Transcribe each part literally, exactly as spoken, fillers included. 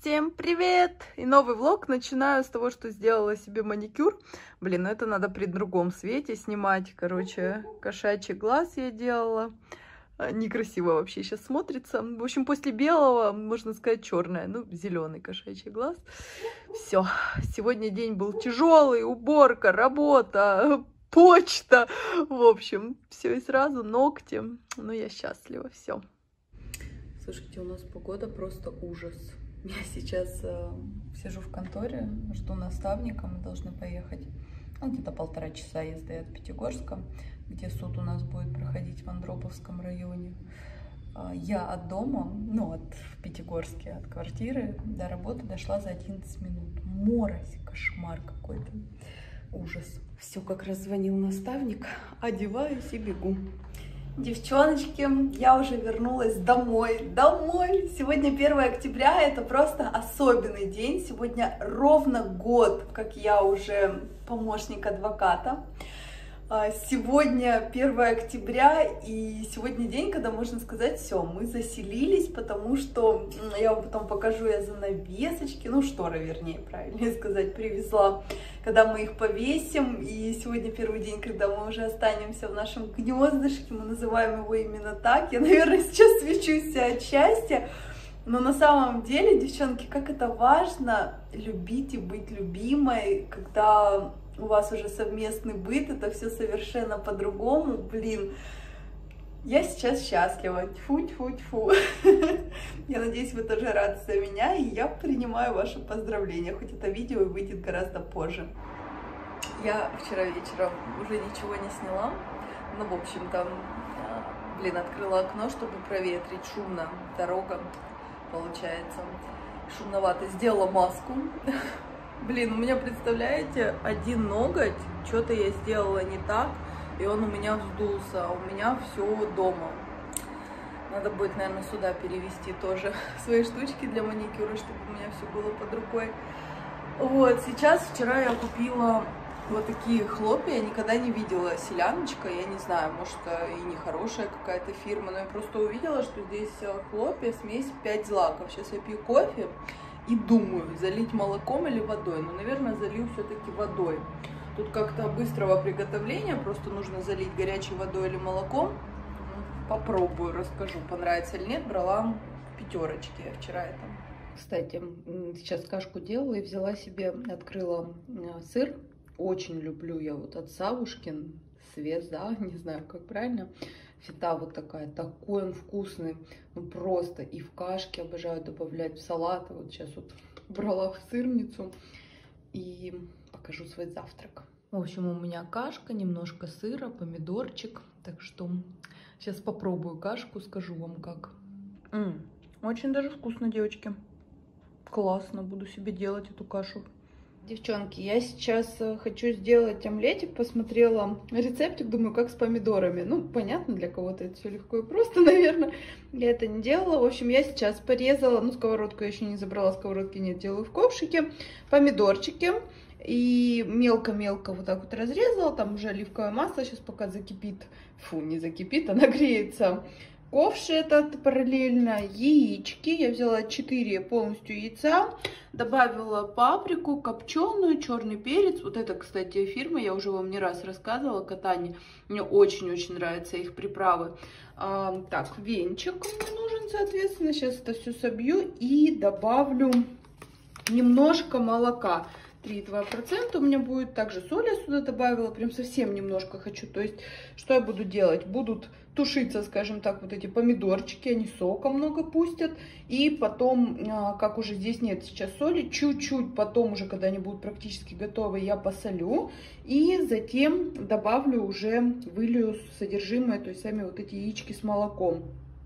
Всем привет! И новый влог. Начинаю с того, что сделала себе маникюр. Блин, ну это надо при другом свете снимать. Короче, кошачий глаз я делала. Некрасиво вообще сейчас смотрится. В общем, после белого, можно сказать, черное. Ну, зеленый кошачий глаз. Все. Сегодня день был тяжелый. Уборка, работа, почта. В общем, все и сразу. Ногти. Но я счастлива. Все. Слушайте, у нас погода просто ужас. Я сейчас э, сижу в конторе, жду наставника, мы должны поехать, ну, где-то полтора часа езды от Пятигорска, где суд у нас будет проходить в Андроповском районе. Э, я от дома, ну, от в Пятигорске, от квартиры до работы дошла за одиннадцать минут. Морось, кошмар какой-то, ужас. Все, как раз звонил наставник, одеваюсь и бегу. Девчоночки, я уже вернулась домой, домой. Сегодня первое октября, это просто особенный день. Сегодня ровно год, как я уже помощник адвоката. Сегодня первое октября, и сегодня день, когда можно сказать, все, мы заселились, потому что, я вам потом покажу, я занавесочки, ну шторы, вернее, правильнее сказать, привезла, когда мы их повесим. И сегодня первый день, когда мы уже останемся в нашем гнездышке, мы называем его именно так. Я, наверное, сейчас свечусь от счастья, но на самом деле, девчонки, как это важно любить и быть любимой, когда у вас уже совместный быт, это все совершенно по-другому. Блин, я сейчас счастлива. Тьфу-тьфу-тьфу. Я надеюсь, вы тоже рады за меня, и я принимаю ваши поздравления, хоть это видео и выйдет гораздо позже. Я вчера вечером уже ничего не сняла, но, в общем-то, блин, открыла окно, чтобы проветрить. Шумно, дорога, получается, шумновато. Сделала маску. Блин, у меня, представляете, один ноготь, что-то я сделала не так, и он у меня вздулся, а у меня все дома. Надо будет, наверное, сюда перевести тоже свои штучки для маникюра, чтобы у меня все было под рукой. Вот, сейчас, вчера я купила вот такие хлопья, я никогда не видела. Селяночка, я не знаю, может, и не хорошая какая-то фирма, но я просто увидела, что здесь хлопья, смесь пять злаков. Сейчас я пью кофе и думаю, залить молоком или водой. Но, наверное, залью все-таки водой. Тут как-то быстрого приготовления, просто нужно залить горячей водой или молоком. Попробую, расскажу, понравится или нет. Брала в пятерочке я вчера это. Кстати, сейчас кашку делала и взяла себе, открыла сыр. Очень люблю я вот от Савушкин, Свеза, не знаю, как правильно. Фета вот такая, такой он вкусный, ну просто. И в кашке обожаю добавлять, в салаты. Вот сейчас вот брала в сырницу и покажу свой завтрак. В общем, у меня кашка, немножко сыра, помидорчик. Так что сейчас попробую кашку, скажу вам как. М-м, очень даже вкусно, девочки. Классно, буду себе делать эту кашу. Девчонки, я сейчас хочу сделать омлетик, посмотрела рецептик, думаю, как с помидорами. Ну, понятно, для кого-то это все легко и просто, наверное. Я это не делала. В общем, я сейчас порезала, ну, сковородку я еще не забрала, сковородки нет, делаю в ковшике, помидорчики. И мелко-мелко вот так вот разрезала, там уже оливковое масло, сейчас пока закипит, фу, не закипит, а нагреется. Ковш этот параллельно, яички, я взяла четыре полностью яйца, добавила паприку, копченую, черный перец, вот это, кстати, фирма, я уже вам не раз рассказывала, Катани, мне очень-очень нравятся их приправы. А, так, венчик мне нужен, соответственно, сейчас это все собью и добавлю немножко молока. три и два процента у меня будет, также соль я сюда добавила, прям совсем немножко хочу. То есть, что я буду делать? Будут тушиться, скажем так, вот эти помидорчики, они сока много пустят. И потом, как уже здесь нет сейчас соли, чуть-чуть потом уже, когда они будут практически готовы, я посолю. И затем добавлю уже, вылью содержимое, то есть сами вот эти яички с молоком.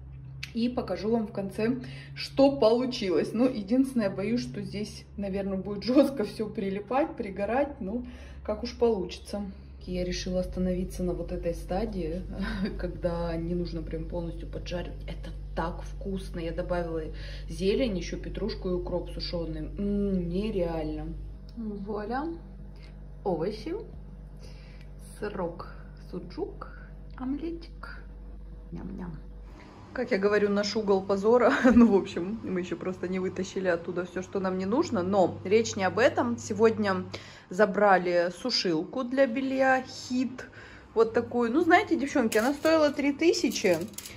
И покажу вам в конце, что получилось. Ну, единственное, боюсь, что здесь, наверное, будет жестко все прилипать, пригорать. Ну, как уж получится. Я решила остановиться на вот этой стадии, когда не нужно прям полностью поджаривать. Это так вкусно. Я добавила зелень, еще петрушку и укроп сушеный. М-м, нереально. Вуаля. Овощи. Сырок суджук. Омлетик. Ням-ням. Как я говорю, наш угол позора. Ну, в общем, мы еще просто не вытащили оттуда все, что нам не нужно. Но речь не об этом. Сегодня забрали сушилку для белья Хит. Вот такую. Ну, знаете, девчонки, она стоила три тысячи.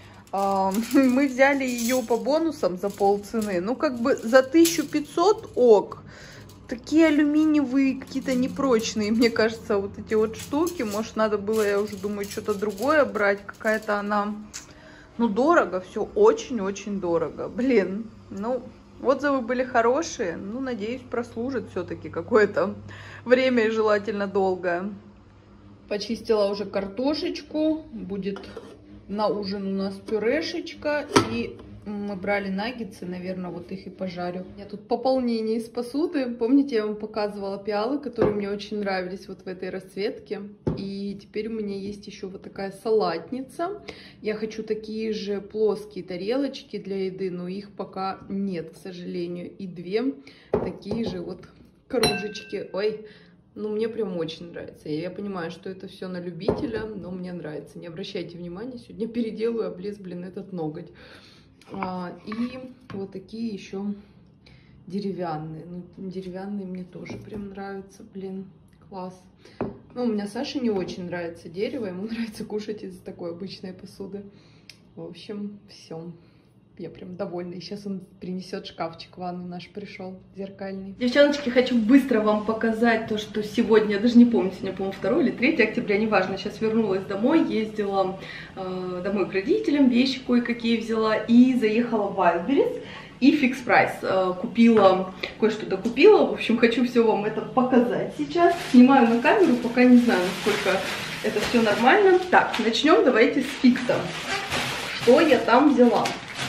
Мы взяли ее по бонусам за полцены. Ну, как бы за тысячу пятьсот ок. Такие алюминиевые, какие-то непрочные, мне кажется, вот эти вот штуки. Может, надо было, я уже думаю, что-то другое брать. Какая-то она... Ну, дорого, все очень-очень дорого. Блин, ну, отзывы были хорошие. Ну, надеюсь, прослужит все-таки какое-то время и желательно долгое. Почистила уже картошечку. Будет на ужин у нас пюрешечка. И мы брали наггетсы, наверное, вот их и пожарю. Я тут пополнение из посуды. Помните, я вам показывала пиалы, которые мне очень нравились вот в этой расцветке. И теперь у меня есть еще вот такая салатница. Я хочу такие же плоские тарелочки для еды, но их пока нет, к сожалению. И две такие же вот кружечки. Ой, ну мне прям очень нравится. Я понимаю, что это все на любителя, но мне нравится. Не обращайте внимания, сегодня переделаю, облез, блин, этот ноготь. А, и вот такие еще деревянные. Ну, деревянные мне тоже прям нравятся, блин, класс. Ну, у меня Саше не очень нравится дерево, ему нравится кушать из такой обычной посуды. В общем, все. Я прям довольна. И сейчас он принесет шкафчик в ванну, наш пришел, зеркальный. Девчоночки, хочу быстро вам показать то, что сегодня, я даже не помню, сегодня, по-моему, второе или третье октября, неважно. Сейчас вернулась домой, ездила э, домой к родителям, вещи кое-какие взяла и заехала в Wildberries. И фикс прайс э, купила, кое-что докупила. В общем, хочу все вам это показать сейчас. Снимаю на камеру, пока не знаю, насколько это все нормально. Так, начнем давайте с фикса. Что я там взяла?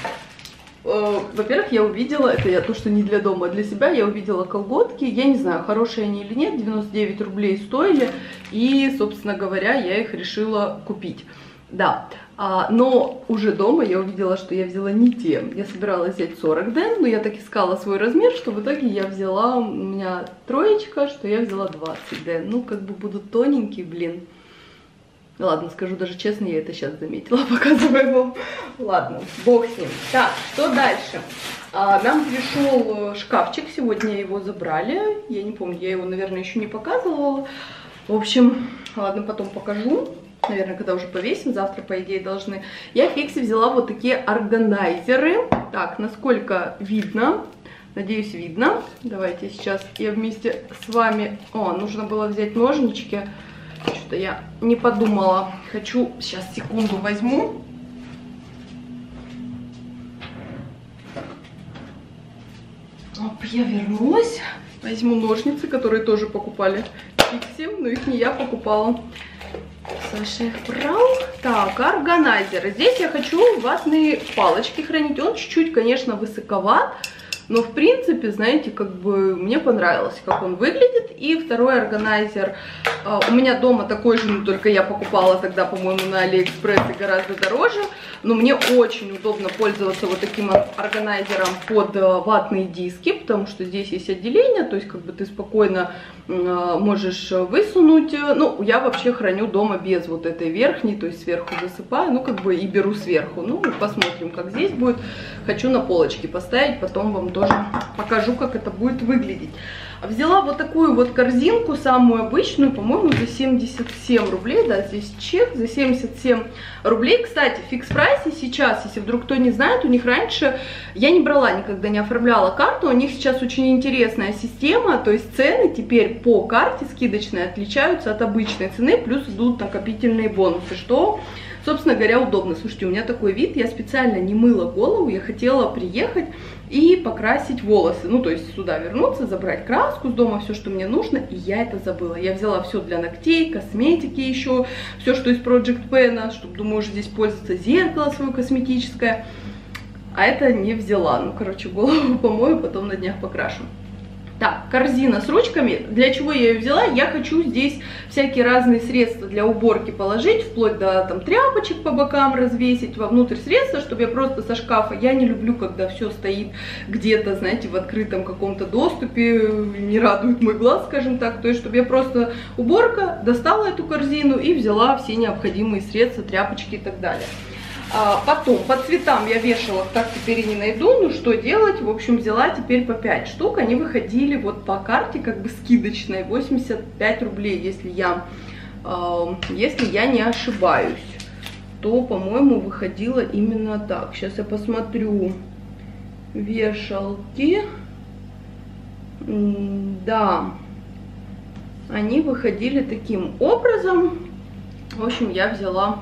Во-первых, я увидела, это я то, что не для дома, а для себя, я увидела колготки, я не знаю, хорошие они или нет, девяносто девять рублей стоили, и, собственно говоря, я их решила купить, да, а, но уже дома я увидела, что я взяла не те, я собиралась взять сорок ден, но я так искала свой размер, что в итоге я взяла, у меня троечка, что я взяла двадцать ден, ну, как бы будут тоненькие, блин. Ладно, скажу даже честно, я это сейчас заметила, показываю вам. Ладно, бог с ним. Так, что дальше? А, нам пришел шкафчик, сегодня его забрали. Я не помню, я его, наверное, еще не показывала. В общем, ладно, потом покажу. Наверное, когда уже повесим, завтра, по идее, должны. Я в фиксе взяла вот такие органайзеры. Так, насколько видно? Надеюсь, видно. Давайте сейчас я вместе с вами... О, нужно было взять ножнички. Что-то я не подумала. Хочу, сейчас, секунду возьму. Оп, я вернулась. Возьму ножницы, которые тоже покупали в фиксе, но их не я покупала. Саша их брал. Так, органайзер. Здесь я хочу ватные палочки хранить. Он чуть-чуть, конечно, высоковат. Но, в принципе, знаете, как бы мне понравилось, как он выглядит. И второй органайзер. Uh, у меня дома такой же, но только я покупала тогда, по-моему, на Алиэкспресс и гораздо дороже. Но мне очень удобно пользоваться вот таким органайзером под uh, ватные диски, потому что здесь есть отделение, то есть как бы ты спокойно uh, можешь высунуть. Ну, я вообще храню дома без вот этой верхней, то есть сверху засыпаю, ну, как бы и беру сверху. Ну, посмотрим, как здесь будет. Хочу на полочке поставить, потом вам тоже покажу, как это будет выглядеть. Взяла вот такую вот корзинку, самую обычную, по-моему, за семьдесят семь рублей, да, здесь чек, за семьдесят семь рублей. Кстати, в фикс прайсе сейчас, если вдруг кто не знает, у них раньше, я не брала, никогда не оформляла карту, у них сейчас очень интересная система, то есть цены теперь по карте скидочные отличаются от обычной цены, плюс идут накопительные бонусы, что... Собственно говоря, удобно. Слушайте, у меня такой вид, я специально не мыла голову, я хотела приехать и покрасить волосы. Ну, то есть сюда вернуться, забрать краску с дома, все, что мне нужно, и я это забыла. Я взяла все для ногтей, косметики еще, все, что из Project Pen, чтобы, думаю, уже здесь пользоваться, зеркало свое косметическое. А это не взяла. Ну, короче, голову помою, потом на днях покрашу. Так, корзина с ручками. Для чего я ее взяла? Я хочу здесь всякие разные средства для уборки положить, вплоть до там тряпочек по бокам развесить, вовнутрь средства, чтобы я просто со шкафа, я не люблю, когда все стоит где-то, знаете, в открытом каком-то доступе, не радует мой глаз, скажем так, то есть, чтобы я просто уборка, достала эту корзину и взяла все необходимые средства, тряпочки и так далее. А, потом по цветам я вешала, так теперь и не найду, ну что делать, в общем взяла теперь по пять штук, они выходили вот по карте как бы скидочной, восемьдесят пять рублей, если я, э, если я не ошибаюсь, то, по-моему, выходило именно так. Сейчас я посмотрю вешалки, да, они выходили таким образом, в общем, я взяла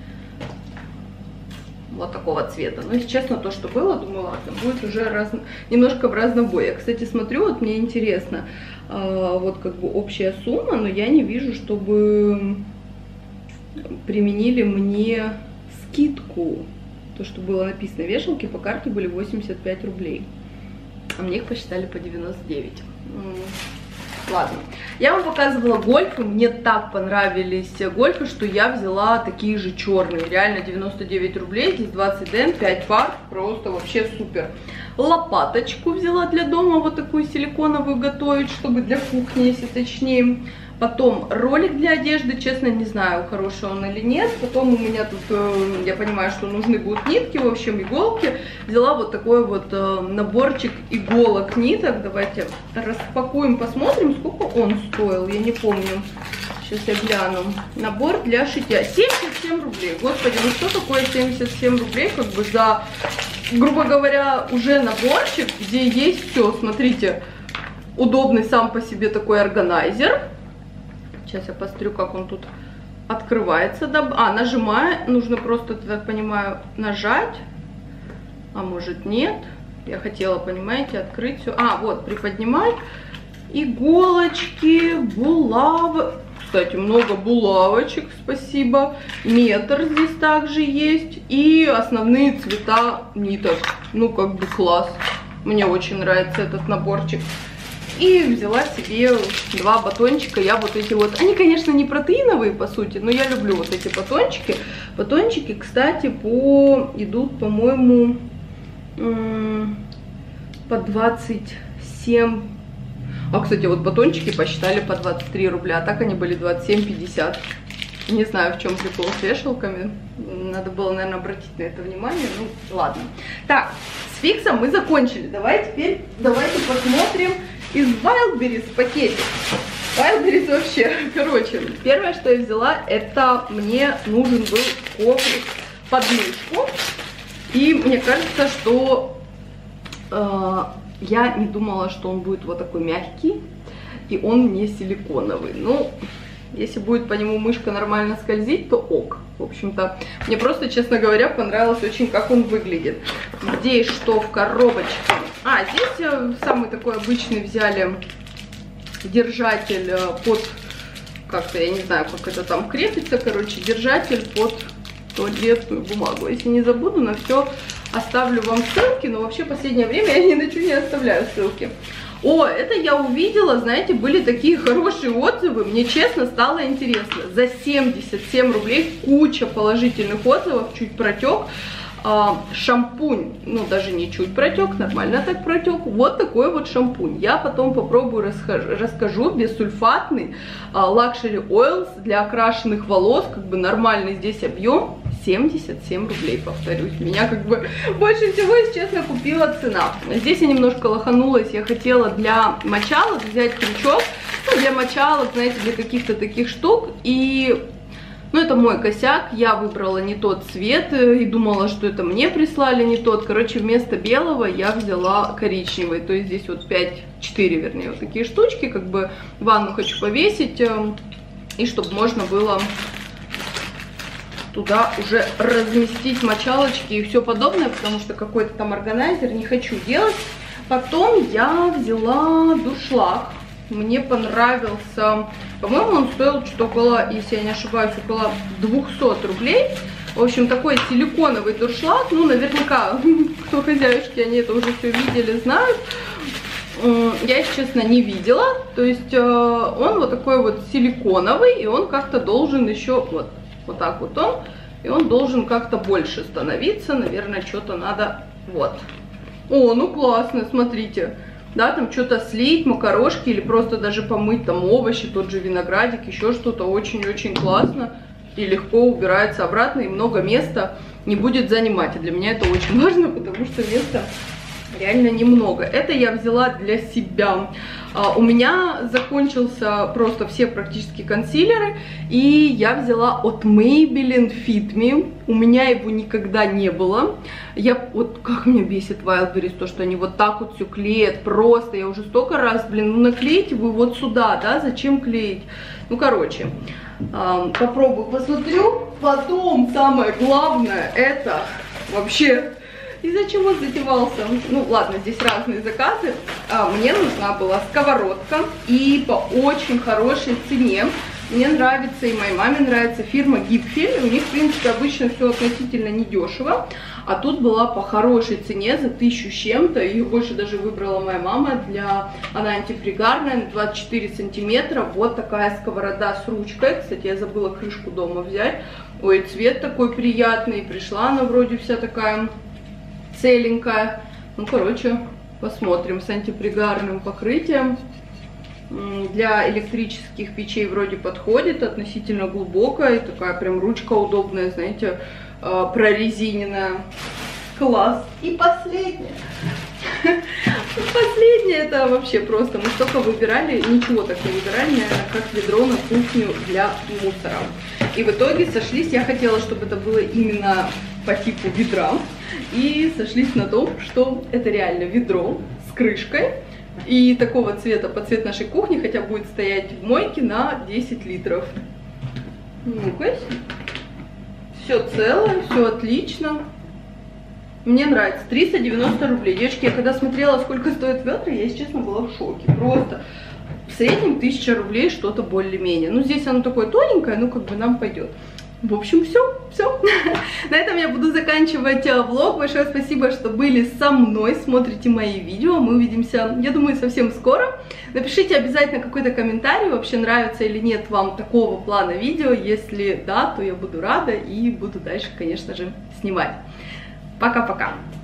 вот такого цвета. Но, если честно, то, что было, думаю, ладно, будет уже раз... немножко в разнобой. Я, кстати, смотрю, вот мне интересно, э, вот как бы общая сумма, но я не вижу, чтобы применили мне скидку. То, что было написано, вешалки по карте были восемьдесят пять рублей, а мне их посчитали по девяносто девять. Ладно, я вам показывала гольфы, мне так понравились гольфы, что я взяла такие же черные, реально девяносто девять рублей, здесь двадцать ден, пять пар, просто вообще супер. Лопаточку взяла для дома, вот такую силиконовую готовить, чтобы для кухни, если точнее. Потом ролик для одежды, честно, не знаю, хороший он или нет. Потом у меня тут, э, я понимаю, что нужны будут нитки, в общем, иголки. Взяла вот такой вот э, наборчик иголок ниток. Давайте распакуем, посмотрим, сколько он стоил, я не помню. Сейчас я гляну. Набор для шитья. семьдесят семь рублей. Господи, ну что такое семьдесят семь рублей, как бы за, грубо говоря, уже наборчик, где есть все. Смотрите, удобный сам по себе такой органайзер. Сейчас я посмотрю, как он тут открывается. А, нажимая, нужно просто, так понимаю, нажать. А может нет. Я хотела, понимаете, открыть все. А, вот, приподнимать. Иголочки, булавы. Кстати, много булавочек, спасибо. Метр здесь также есть. И основные цвета ниток. Ну, как бы класс. Мне очень нравится этот наборчик. И взяла себе два батончика. Я вот эти вот, они, конечно, не протеиновые, по сути, но я люблю вот эти батончики. Батончики, кстати, по идут, по-моему, по двадцать семь. А, кстати, вот батончики посчитали по двадцать три рубля, а так они были двадцать семь пятьдесят. Не знаю, в чем прикол с вешалками. Надо было, наверное, обратить на это внимание. Ну, ладно. Так, с фиксом мы закончили. Давай теперь, давайте посмотрим из Wildberries пакетик. Wildberries вообще, короче, первое, что я взяла, это мне нужен был коврик под мышку. И мне кажется, что э, я не думала, что он будет вот такой мягкий, и он не силиконовый. Ну, если будет по нему мышка нормально скользить, то ок. В общем-то, мне просто, честно говоря, понравилось очень, как он выглядит. Здесь что в коробочке? А, здесь самый такой обычный взяли держатель под, как-то, я не знаю, как это там крепится, короче, держатель под туалетную бумагу. Если не забуду, на все оставлю вам ссылки, но вообще в последнее время я ни на что не оставляю ссылки. О, это я увидела, знаете, были такие хорошие отзывы, мне честно стало интересно. За семьдесят семь рублей куча положительных отзывов, чуть протек. А, шампунь, ну даже не чуть протек, нормально так протек. Вот такой вот шампунь. Я потом попробую расскажу, расскажу бессульфатный лакшери оилс для окрашенных волос, как бы нормальный здесь объем. семьдесят семь рублей, повторюсь. Меня как бы больше всего, если честно, купила цена. Здесь я немножко лоханулась, я хотела для мочалок взять крючок, ну, для мочалок, знаете, для каких-то таких штук, и, ну, это мой косяк, я выбрала не тот цвет, и думала, что это мне прислали не тот, короче, вместо белого я взяла коричневый, то есть здесь вот пять, четыре, вернее, вот такие штучки, как бы ванну хочу повесить, и чтобы можно было туда уже разместить мочалочки и все подобное, потому что какой-то там органайзер не хочу делать. Потом я взяла дуршлаг. Мне понравился, по-моему, он стоил что-то около, если я не ошибаюсь, около двухсот рублей. В общем, такой силиконовый дуршлаг. Ну, наверняка, кто хозяюшки, они это уже все видели, знают. Я, если честно, не видела. То есть он вот такой вот силиконовый, и он как-то должен еще вот Вот так вот он, и он должен как-то больше становиться, наверное, что-то надо, вот. О, ну классно, смотрите, да, там что-то слить, макарошки, или просто даже помыть там овощи, тот же виноградик, еще что-то, очень-очень классно. и легко убирается обратно, и много места не будет занимать. И для меня это очень важно, потому что места реально немного. Это я взяла для себя. А, у меня закончился просто все практически консилеры, и я взяла от Maybelline Fit Me. У меня его никогда не было. Я вот как меня бесит Wildberries, то, что они вот так вот все клеят. Просто я уже столько раз, блин, ну наклейте вы вот сюда, да, зачем клеить? Ну, короче, а, попробую, посмотрю. Потом самое главное, это вообще... И зачем он затевался? Ну ладно, здесь разные заказы. А, мне нужна была сковородка, и по очень хорошей цене. Мне нравится, и моей маме нравится фирма Гипфель. У них, в принципе, обычно все относительно недешево. А тут была по хорошей цене за тысячу с чем-то. Ее больше даже выбрала моя мама. Для... Она антипригарная, на двадцать четыре сантиметра. Вот такая сковорода с ручкой. Кстати, я забыла крышку дома взять. Ой, цвет такой приятный. Пришла она вроде вся такая... целенькая. Ну, короче, посмотрим. С антипригарным покрытием. Для электрических печей вроде подходит. Относительно глубокая. Такая прям ручка удобная, знаете, прорезиненная. Класс. И последнее. Последнее это вообще просто. Мы столько выбирали, ничего так не выбирали, наверное, как ведро на кухню для мусора. И в итоге сошлись. Я хотела, чтобы это было именно по типу ведра. И сошлись на том, что это реально ведро с крышкой. И такого цвета, по цвету нашей кухни, хотя будет стоять в мойке на десять литров. Ну-ка. Все целое, все отлично. Мне нравится. триста девяносто рублей. Девочки, я когда смотрела, сколько стоит ведра, я, если честно, была в шоке. Просто в среднем тысяча рублей что-то более-менее. Ну, здесь оно такое тоненькое, ну, как бы нам пойдет. В общем, все, все. На этом я буду заканчивать влог. Большое спасибо, что были со мной, смотрите мои видео. Мы увидимся, я думаю, совсем скоро. Напишите обязательно какой-то комментарий, вообще нравится или нет вам такого плана видео. Если да, то я буду рада и буду дальше, конечно же, снимать. Пока-пока.